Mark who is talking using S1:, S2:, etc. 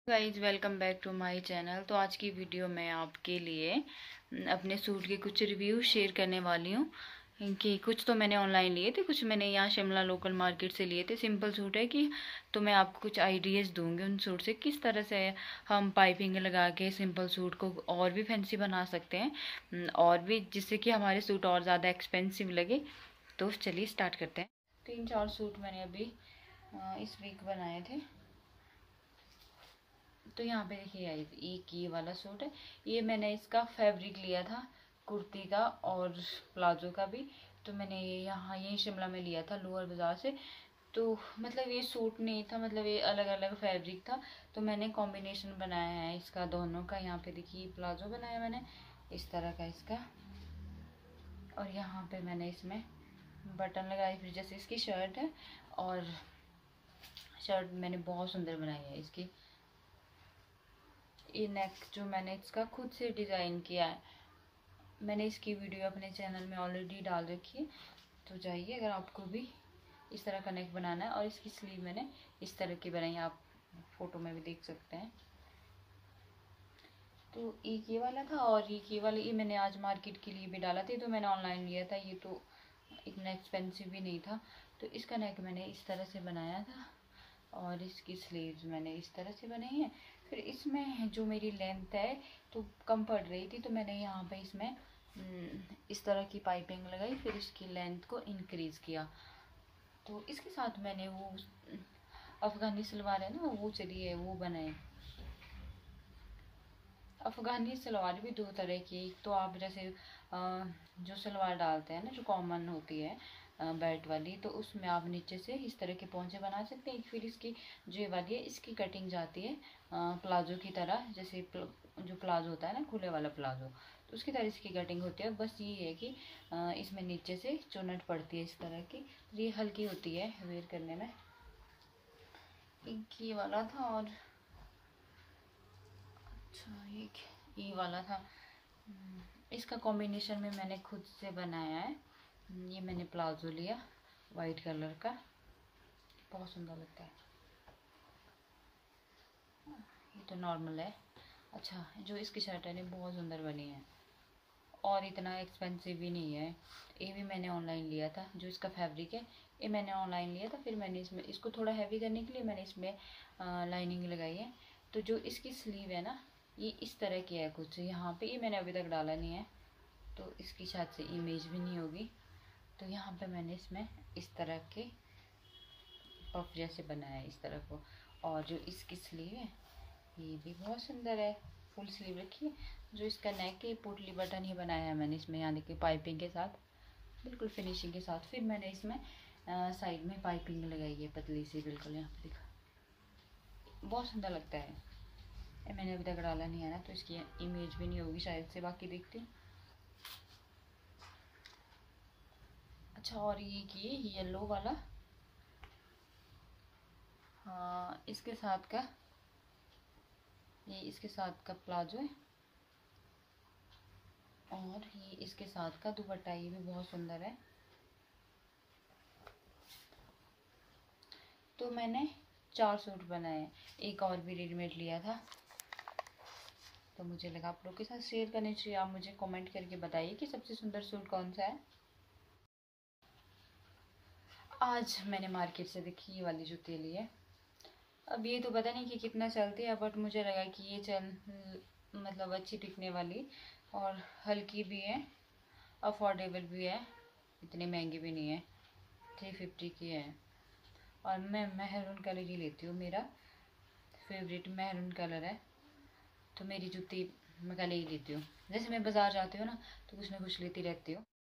S1: Guys welcome back to my channel. तो आज की वीडियो में आपके लिए अपने सूट के कुछ रिव्यू शेयर करने वाली हूँ कि कुछ तो मैंने ऑनलाइन लिए थे, कुछ मैंने यहाँ शिमला लोकल मार्केट से लिए थे। सिंपल सूट है कि तो मैं आपको कुछ आइडियाज़ दूंगी उन सूट से, किस तरह से हम पाइपिंग लगा के सिंपल सूट को और भी फैंसी बना सकते हैं और भी जिससे कि हमारे सूट और ज़्यादा एक्सपेंसिव लगे। तो चलिए स्टार्ट करते हैं। 3-4 सूट मैंने अभी इस वीक बनाए थे। तो यहाँ पे देखिए एक ये वाला सूट है, ये मैंने इसका फैब्रिक लिया था कुर्ती का और प्लाजो का भी। तो मैंने यहाँ यही शिमला में लिया था लोअर बाजार से। तो मतलब ये सूट नहीं था, मतलब ये अलग अलग फैब्रिक था। तो मैंने कॉम्बिनेशन बनाया है इसका दोनों का। यहाँ पे देखिए प्लाजो बनाया मैंने इस तरह का इसका, और यहाँ पे मैंने इसमें बटन लगाई। फिर जैसे इसकी शर्ट है, और शर्ट मैंने बहुत सुंदर बनाई है इसकी। ये नेक जो मैंने इसका खुद से डिज़ाइन किया है, मैंने इसकी वीडियो अपने चैनल में ऑलरेडी डाल रखी है। तो जाइए अगर आपको भी इस तरह का नेक बनाना है। और इसकी स्लीव मैंने इस तरह की बनाई है, आप फोटो में भी देख सकते हैं। तो एक ये वाला था, और एक ये वाला ये मैंने आज मार्केट के लिए भी डाला था। तो मैंने ऑनलाइन लिया था, ये तो इतना एक्सपेंसिव भी नहीं था। तो इसका नेक मैंने इस तरह से बनाया था, और इसकी स्लीव्स मैंने इस तरह से बनाई है। फिर इसमें जो मेरी लेंथ है तो कम पड़ रही थी, तो मैंने यहाँ पे इसमें इस तरह की पाइपिंग लगाई, फिर इसकी लेंथ को इंक्रीज़ किया। तो इसके साथ मैंने वो अफ़गानी सलवार है ना, वो चलिए वो बनाए। अफ़गानी सलवार भी दो तरह की, एक तो आप जैसे जो सलवार डालते हैं ना, जो कॉमन होती है बेल्ट वाली, तो उसमें आप नीचे से इस तरह के पोंचे बना सकते हैं। फिर इसकी जो ये वाली है, इसकी कटिंग जाती है प्लाजो की तरह। जैसे जो प्लाजो होता है ना, खुले वाला प्लाजो, तो उसकी तरह इसकी कटिंग होती है। बस ये है कि इसमें नीचे से चुन्नट पड़ती है इस तरह की। तो ये हल्की होती है वेयर करने में। एक ये वाला था, और अच्छा एक ये वाला था। इसका कॉम्बिनेशन में मैंने खुद से बनाया है। ये मैंने प्लाजो लिया वाइट कलर का, बहुत सुंदर लगता है। ये तो नॉर्मल है। अच्छा, जो इसकी शर्ट है ना बहुत सुंदर बनी है, और इतना एक्सपेंसिव भी नहीं है। ये भी मैंने ऑनलाइन लिया था। जो इसका फैब्रिक है ये मैंने ऑनलाइन लिया था। फिर मैंने इसमें इसको थोड़ा हैवी करने के लिए मैंने इसमें लाइनिंग लगाई है। तो जो इसकी स्लीव है ना, ये इस तरह की है कुछ। यहाँ पे ये मैंने अभी तक डाला नहीं है, तो इसकी शायद से इमेज भी नहीं होगी। तो यहाँ पे मैंने इसमें इस तरह के पफ जैसे बनाया है इस तरह को। और जो इसकी स्लीव है ये भी बहुत सुंदर है, फुल स्लीव रखी है। जो इसका नेक है पोटली बटन ही बनाया है मैंने इसमें, यानी कि पाइपिंग के साथ, बिल्कुल फिनिशिंग के साथ। फिर मैंने इसमें साइड में पाइपिंग लगाई है पतली सी, बिल्कुल यहाँ पे दिखा, बहुत सुंदर लगता है। ये मैंने अभी तक डाला नहीं है ना, तो इसकी इमेज भी नहीं होगी शायद से, बाकी देखती हूँ। अच्छा, और ये येलो वाला, हाँ इसके साथ का, ये इसके साथ का प्लाजो है, और ये इसके साथ का दुपट्टा। ये भी बहुत सुंदर है। तो मैंने 4 सूट बनाए हैं, एक और भी रेडीमेड लिया था। तो मुझे लगा आप लोग के साथ शेयर करने चाहिए। आप मुझे कमेंट करके बताइए कि सबसे सुंदर सूट कौन सा है। आज मैंने मार्केट से देखी ये वाली जूती ली है। अब ये तो पता नहीं कि कितना चलती है, बट मुझे लगा कि ये मतलब अच्छी टिकने वाली, और हल्की भी है, अफोर्डेबल भी है, इतनी महंगी भी नहीं है। 350 की है, और मैं मैरून कलर ही लेती हूँ, मेरा फेवरेट मैरून कलर है। तो मेरी जूती मैं कलर ही लेती हूँ। जैसे मैं बाज़ार जाती हूँ ना, तो कुछ ना कुछ लेती रहती हूँ।